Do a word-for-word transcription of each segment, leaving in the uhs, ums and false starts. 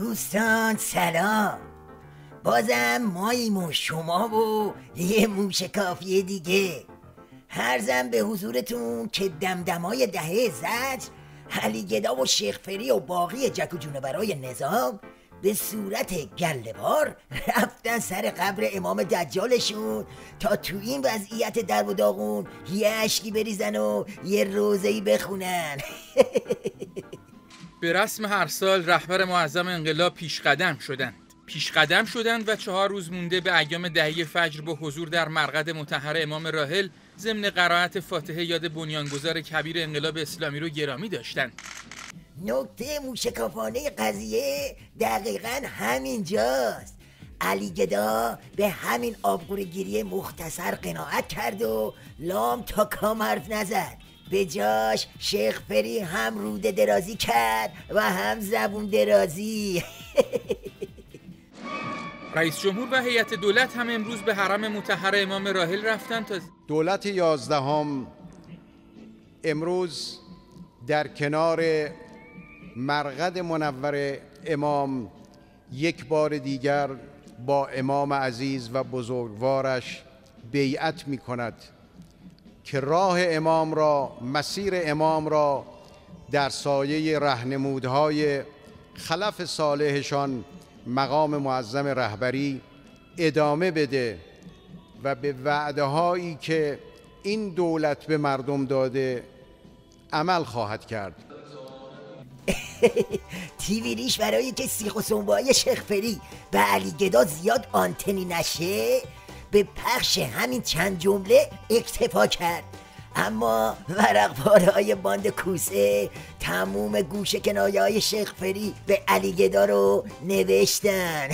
دوستان سلام. بازم ماییم و شما و یه موش کافیه دیگه. عرضم به حضورتون که دمدمای دهه زجر، علی گدا و شیخ فری و باقی جک و جونورای نظام به صورت گله‌بار رفتن سر قبر امام دجالشون تا تو این وضعیت در و داغون یه اشکی بریزن و یه روزه‌ای بخونن. به رسم هر سال رهبر معظم انقلاب پیشقدم شدند پیشقدم شدند و چهار روز مونده به ایام دهی فجر با حضور در مرقد مطهر امام راحل ضمن قرائت فاتحه یاد بنیانگذار کبیر انقلاب اسلامی رو گرامی داشتند. نکته موشکافانه قضیه دقیقاً همینجاست. علی گدا به همین آبگورگیری مختصر قناعت کرد و لام تا کام حرف نزد. به جاش شیخ فری هم روده درازی کرد و هم زبون درازی. رئیس جمهور و هیئت دولت هم امروز به حرم مطهر امام راحل رفتن تا دولت یازدهم امروز در کنار مرقد منور امام یک بار دیگر با امام عزیز و بزرگوارش بیعت می کند که راه امام را، مسیر امام را در سایه راهنمودهای خلف صالحشان مقام معظم رهبری ادامه بده و به وعده هایی که این دولت به مردم داده عمل خواهد کرد. تیوی ریش برای که سیخ و سنبای شیخ فری به علی گدا زیاد آنتنی نشه به پخش همین چند جمله اکتفا کرد، اما ورق‌پاره های باند کوسه تموم گوشه کنایه های شیخ فری به علی گدا رو نوشتن.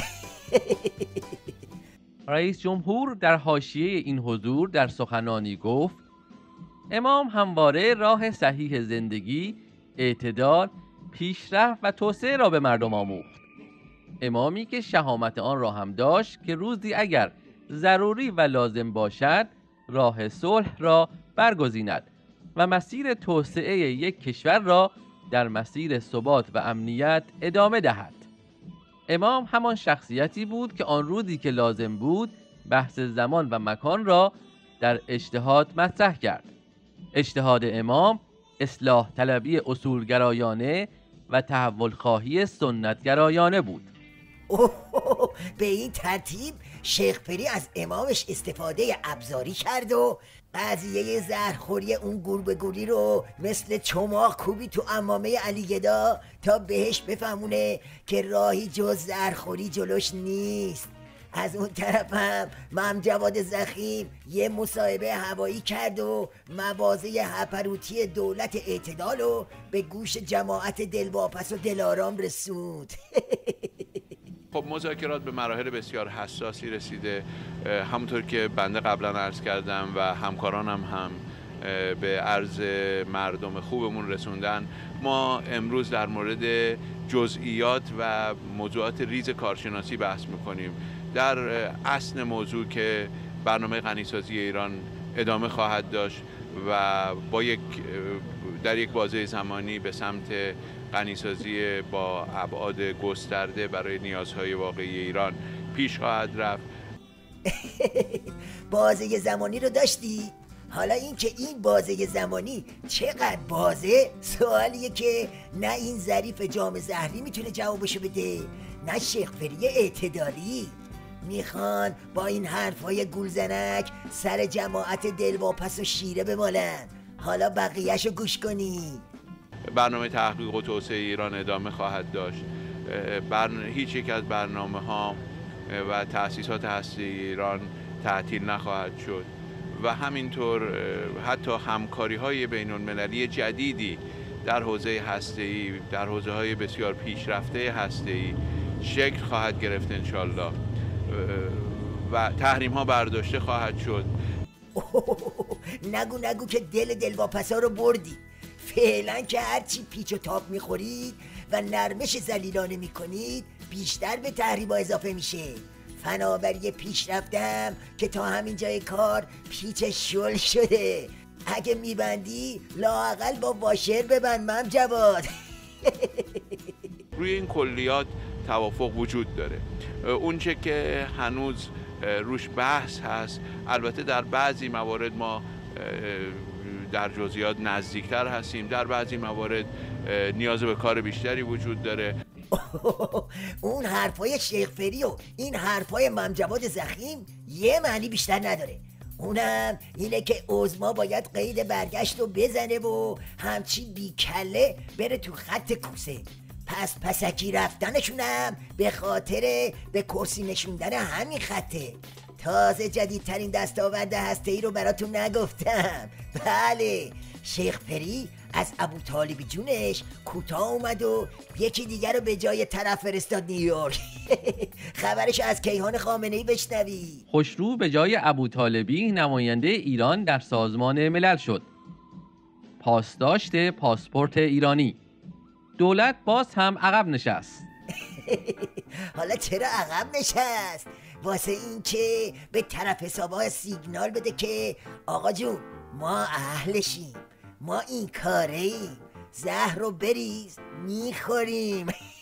رئیس جمهور در حاشیه این حضور در سخنانی گفت امام همواره راه صحیح زندگی، اعتدال، پیشرفت و توسعه را به مردم آموخت. امامی که شهامت آن را هم داشت که روزی اگر ضروری و لازم باشد راه صلح را برگزیند و مسیر توسعه یک کشور را در مسیر ثبات و امنیت ادامه دهد. امام همان شخصیتی بود که آن روزی که لازم بود بحث زمان و مکان را در اجتهاد مطرح کرد. اجتهاد امام اصلاح طلبی اصولگرایانه و تحول خواهی سنتگرایانه بود. اوه، به این ترتیب شیخ فری از امامش استفاده ابزاری کرد و قضیه زهرخوری اون گربه گوری رو مثل چماق کوبی تو عمامه علی گدا تا بهش بفهمونه که راهی جز زهرخوری جلوش نیست. از اون طرف هم مام جواد زخیم یه مصاحبه هوایی کرد و مواضع هپروتی دولت اعتدال رو به گوش جماعت دلواپس و دلارام رسوند. خب مذاکرات به مراحل بسیار حساسی رسیده، همونطور که بنده قبلا عرض کردم و همکارانم هم به عرض مردم خوبمون رسوندن. ما امروز در مورد جزئیات و موضوعات ریز کارشناسی بحث میکنیم. در اصل موضوع که برنامه غنیسازی ایران ادامه خواهد داشت و با یک در یک بازه زمانی به سمت غنیسازی با ابعاد گسترده برای نیازهای واقعی ایران پیش خواهد رفت. بازه زمانی رو داشتی؟ حالا این که این بازه زمانی چقدر بازه سوالیه که نه این ظریف جام زهری میتونه جوابشو بده نه شیخ فری اعتدالی. میخوان با این حرفای گولزنک سر جماعت دلواپس و شیره بمالن. حالا بقیهشو گوش کنی. برنامه تحقیق و توسعه ایران ادامه خواهد داشت. بر... هیچ یک از برنامه ها و تأسیسات هسته ایران تعطیل نخواهد شد و همینطور حتی همکاری های بین المللی جدیدی در حوزه هسته‌ای، در حوزه های بسیار پیشرفته هسته‌ای شکل خواهد گرفت انشالله و تحریم ها برداشته خواهد شد. نگو نگو که دل دلواپسا رو بردی. فعلا که هرچی پیچ و تاب میخورید و نرمش ذلیلانه میکنید بیشتر به تحریما اضافه میشه. فناوری پیش رفتم که تا همین جای کار پیچ شل شده. اگه میبندی لااقل با واشر ببند مام جواد. روی این کلیات توافق وجود داره. اونچه که هنوز روش بحث هست، البته در بعضی موارد ما در جزئیات نزدیکتر هستیم، در بعضی موارد نیاز به کار بیشتری وجود داره. اون حرفای شیخ فری و این حرفای ممجواد زخیم یه معنی بیشتر نداره، اونم اینه که عظما باید قید برگشت رو بزنه و همچی بیکله بره تو خط کوسه. پس پسکی رفتنشونم به خاطر به کرسی نشوندن همین خطه. تازه جدیدترین دستاورد هسته‌ای رو براتون نگفتم. بله، شیخ پری از ابو طالب جونش کوتاه اومد و یکی دیگر رو به جای طرف فرستاد نیویورک. خبرش از کیهان خامنه‌ای بشنوی. خسرو به جای ابو طالبی نماینده ایران در سازمان ملل شد. پاسداشت پاسپورت ایرانی. دولت باز هم عقب نشست. حالا چرا عقب نشست؟ واسه این که به طرف حسابا سیگنال بده که آقا جون ما اهلشیم، ما این کاره ایم، زهر رو بریز میخوریم.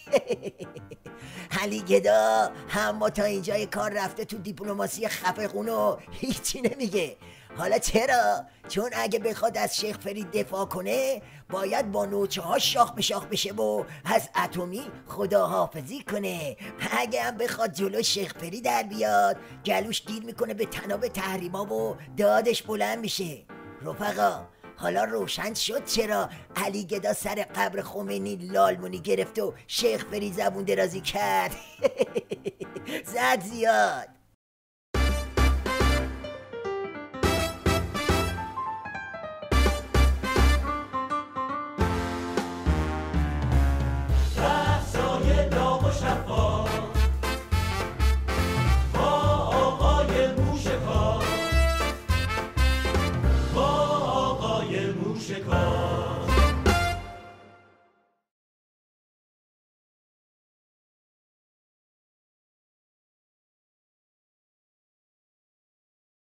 علی گدا هم تا اینجای کار رفته تو دیپلماسی خفقون و هیچی نمیگه. حالا چرا؟ چون اگه بخواد از شیخ فری دفاع کنه باید با نوچه ها شاخ به شاخ بشه و از اتمی خداحافظی کنه. اگه هم بخواد جلو شیخ فری در بیاد گلوش گیر میکنه به تناب تحریما و دادش بلند میشه. رفقا حالا روشن شد چرا علی گدا سر قبر خمینی لالمونی گرفت و شیخ فری زبون درازی کرد. زد زیاد. موشکار